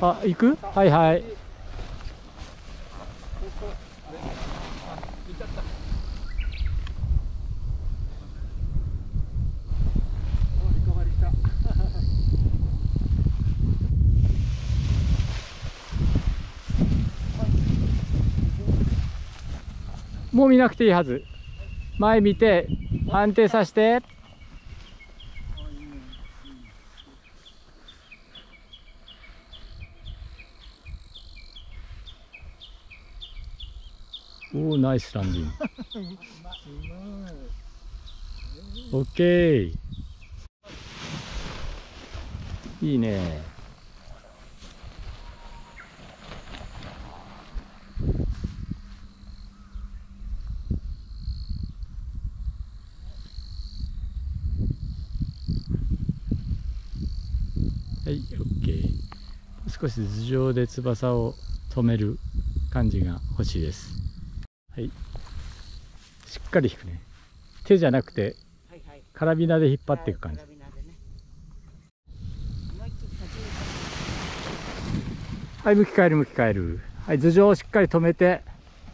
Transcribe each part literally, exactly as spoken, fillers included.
あ、行く？はいはい。もう見なくていいはず。前見て安定させて。おお、ナイスランディング。オッケー。いいね。はい、オッケー。少し頭上で翼を止める感じが欲しいです。はい。しっかり引くね。手じゃなくて、カラビナで引っ張っていく感じ。はい、向き変える向き変える。はい、頭上をしっかり止めて。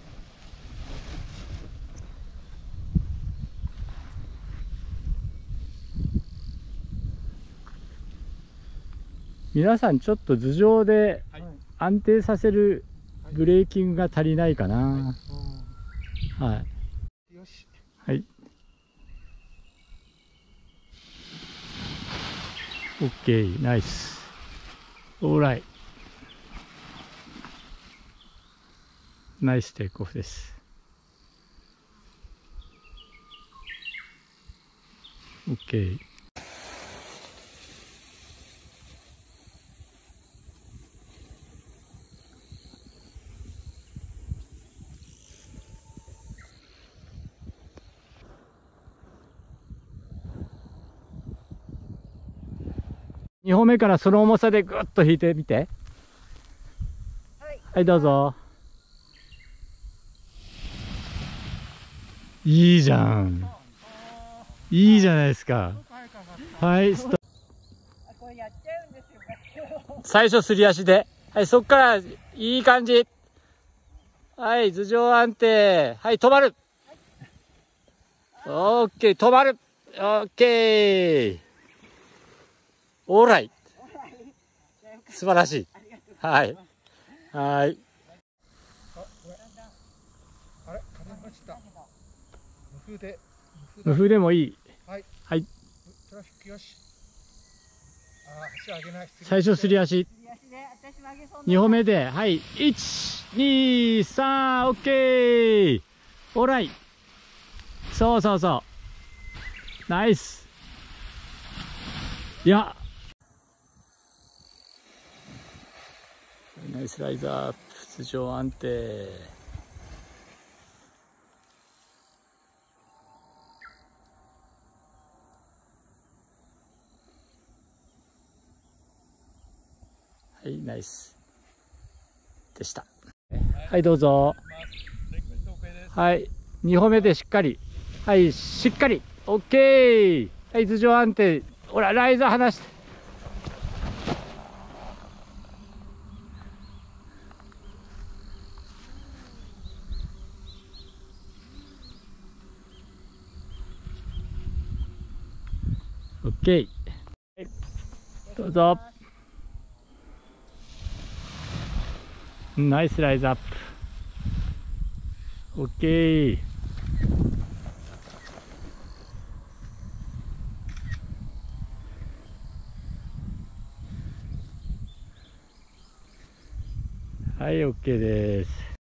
皆さんちょっと頭上で安定させるブレーキングが足りないかな。はい。はい。オッケー、ナイス。オーライ。ナイステイクオフです。オッケー。にほんめからその重さでぐっと引いてみて。はい、はい、どうぞ。いいじゃん。いいじゃないですか。はい、ストップ。最初すり足で。はい、そっからいい感じ。はい、頭上安定。はい、止まる。オッケー、止まる。オッケー。オーライ。素晴らしい。はい。はい。あれ、風が落ちた。無風で。無風でもいい。はい。はい。トラフィックよし。あ、足上げない。最初すり足。にほんめで、はい。いち、に、さん、オッケー。オーライ。そうそうそう。ナイス。いや。ナイスライズアップ。頭上安定。はい、ナイスでした。はい、どうぞ。はい、にほんめでしっかり。はい、しっかり。オッケー。はい、頭上安定。ほら、ライズ離して。オッケー。はい、どうぞ。ナイスライズアップ。オッケー。はい、オッケーです。